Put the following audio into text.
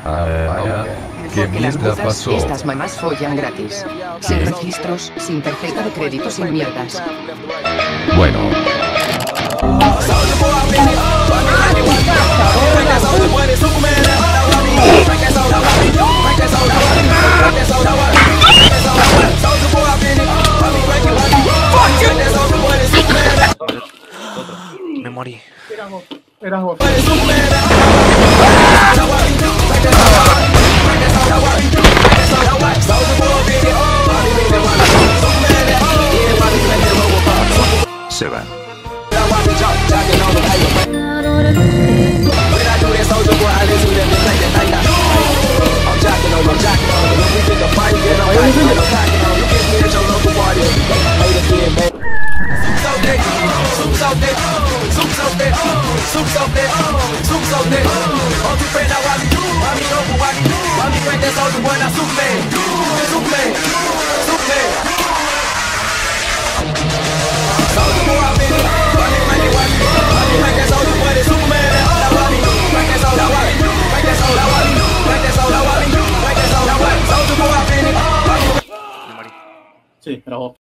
¿Qué Porque las mierda putas, pasó? estas mamás follan gratis. Sin ¿Qué? registros, sin tarjeta de crédito, sin mierdas. Bueno, Me morí. Eras vos. se van. Sí, eras vos.